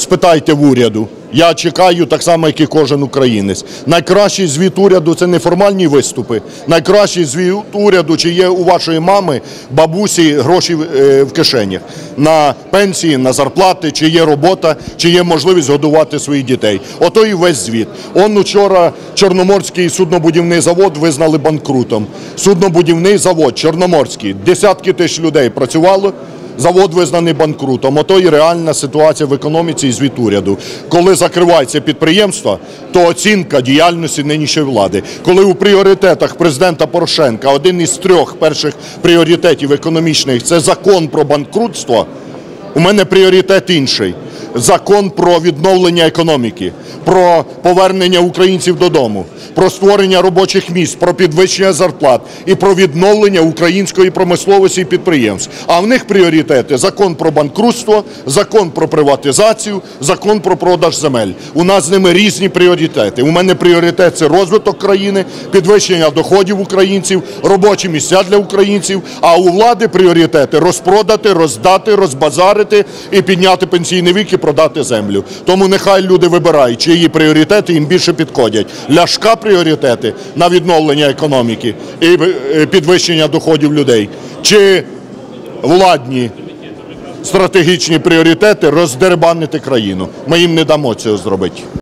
спитайте в уряду. Я чекаю так само, як і кожен українець. Найкращий звіт уряду – це не формальні виступи. Найкращий звіт уряду, чи є у вашої мами, бабусі гроші в кишенях. На пенсії, на зарплати, чи є робота, чи є можливість годувати своїх дітей. Ото і весь звіт. Он учора Чорноморський суднобудівний завод визнали банкрутом. Суднобудівний завод Чорноморський. Десятки тисяч людей працювало. Завод визнаний банкрутом. Ото і реальна ситуація в економіці і звіт уряду. Коли закриваються підприємства, то оцінка діяльності нинішньої влади. Коли у пріоритетах президента Порошенка один із 3 перших пріоритетів економічних – це закон про банкрутство, у мене пріоритет інший. Закон про відновлення економіки, про повернення українців додому, про створення робочих місць, про підвищення зарплат і про відновлення української промисловості і підприємств. А в них пріоритети – закон про банкрутство, закон про приватизацію, закон про продаж земель. У нас з ними різні пріоритети. У мене пріоритет – це розвиток країни, підвищення доходів українців, робочі місця для українців, а у влади пріоритети – розпродати, роздати, розбазарити і підняти пенсійний вік і продати землю. Тому нехай люди вибирають, чиї пріоритети їм більше підходять. Ляшка пріоритети на відновлення економіки і підвищення доходів людей, чи владні стратегічні пріоритети роздерибанити країну. Ми їм не дамо цього зробити.